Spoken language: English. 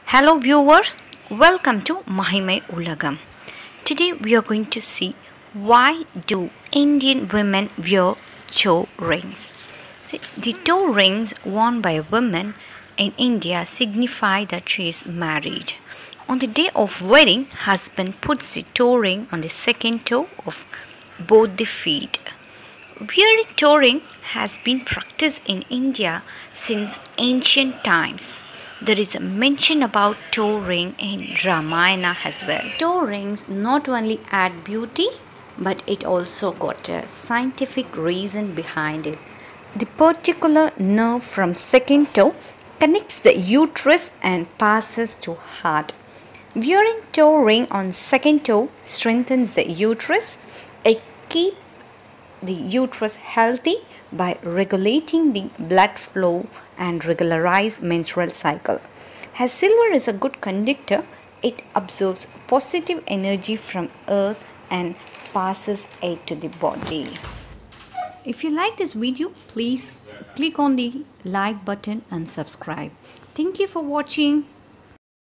Hello viewers, welcome to Mahimai Ulagam. Today we are going to see why do Indian women wear toe rings. See, the toe rings worn by women in India signify that she is married. On the day of wedding, husband puts the toe ring on the second toe of both the feet. Wearing toe ring has been practiced in India since ancient times. There is a mention about toe ring in Ramayana as well. Toe rings not only add beauty, but it also got a scientific reason behind it. The particular nerve from second toe connects the uterus and passes to heart. Wearing toe ring on second toe strengthens the uterus. It keeps the uterus healthy by regulating the blood flow and regularize menstrual cycle. As silver is a good conductor, it absorbs positive energy from earth and passes it to the body. If you like this video, please click on the like button and subscribe. Thank you for watching.